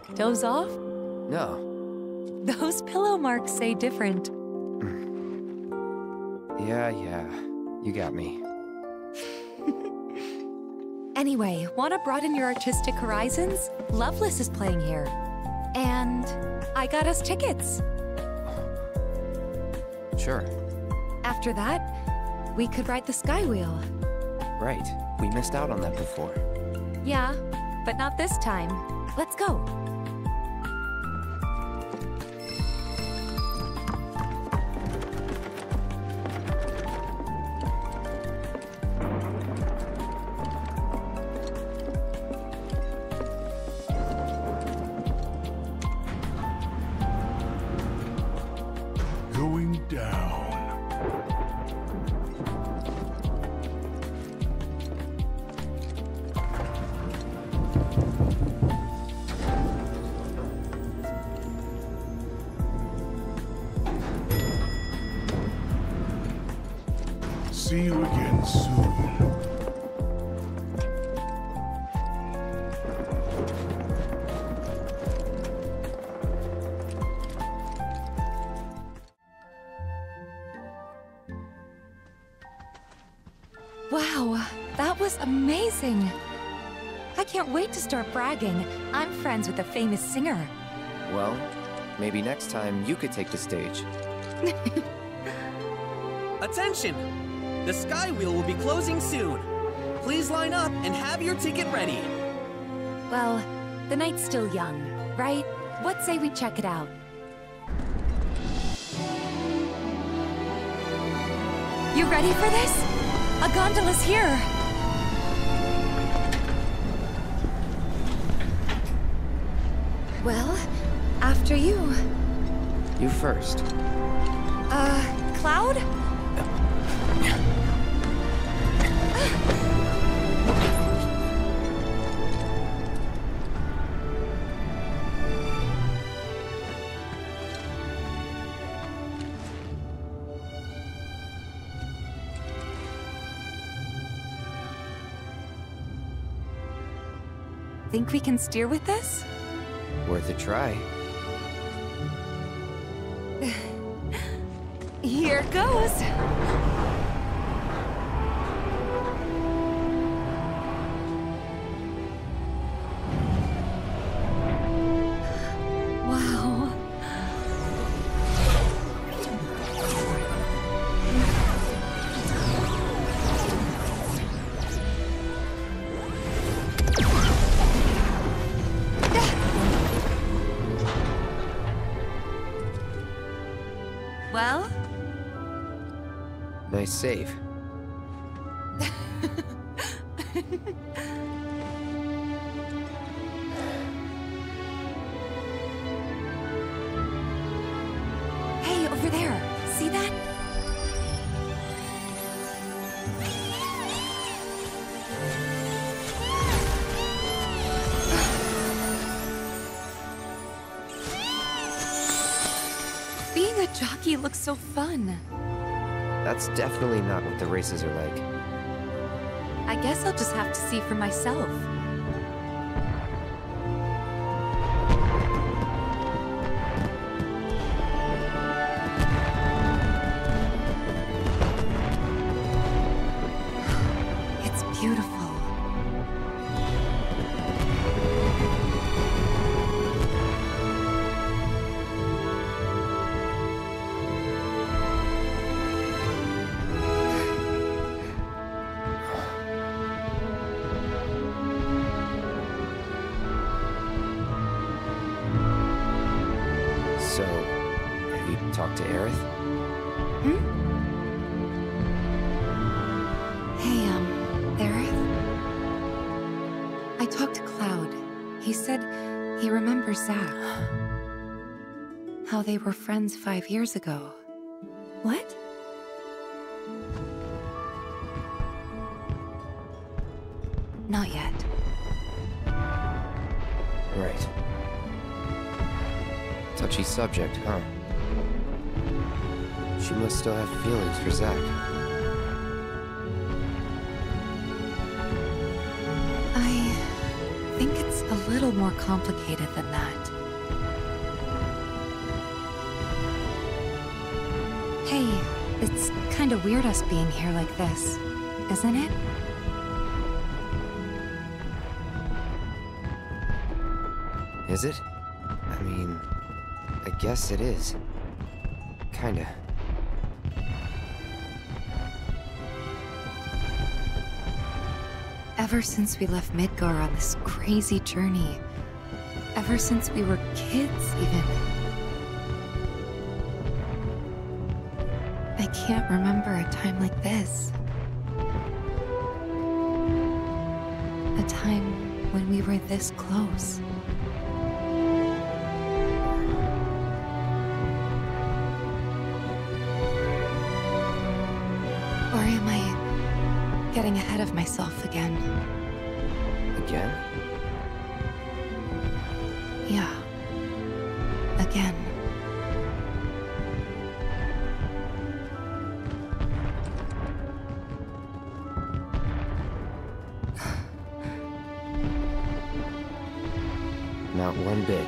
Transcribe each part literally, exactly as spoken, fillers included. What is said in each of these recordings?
Doze off? No. Those pillow marks say different. Yeah, yeah. You got me. Anyway, wanna broaden your artistic horizons? Loveless is playing here. And I got us tickets. Sure. After that, we could ride the Sky Wheel. Right. We missed out on that before. Yeah, but not this time. Let's go. Going down. See you again soon. Wow, that was amazing. I can't wait to start bragging. I'm friends with a famous singer. Well, maybe next time you could take the stage. Attention! The Sky Wheel will be closing soon. Please line up and have your ticket ready. Well, the night's still young, right? What say we check it out? You ready for this? A gondola's here! Well, after you. You first. Uh, Cloud? Think we can steer with this? Worth a try. Here goes! Wow. Well? Nice save. Hey, over there. See that? Being a jockey looks so fun. That's definitely not what the races are like. I guess I'll just have to see for myself. It's beautiful. So, have you talked to Aerith? Hmm? Hey, um, Aerith? I talked to Cloud. He said he remembers Zack. How they were friends five years ago. What? Not yet. Right. Touchy subject, huh? She must still have feelings for Zack. I think it's a little more complicated than that. Hey, it's kind of weird us being here like this, isn't it? Is it? I mean, I guess it is. Kinda. Ever since we left Midgar on this crazy journey, ever since we were kids, even, I can't remember a time like this. A time when we were this close. Or am I getting ahead of myself again? Again? Yeah. Again. Not one bit.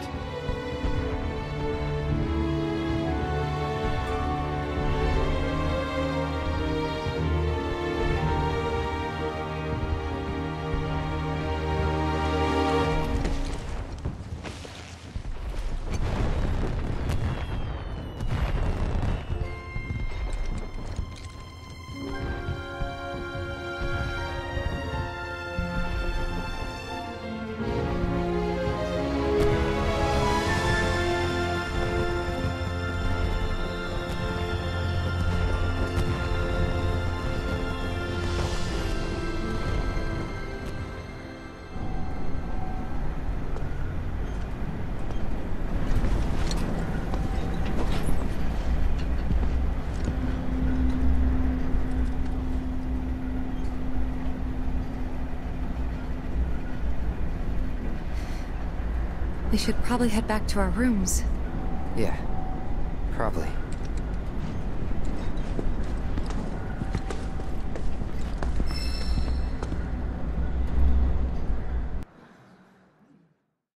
We should probably head back to our rooms. Yeah, probably.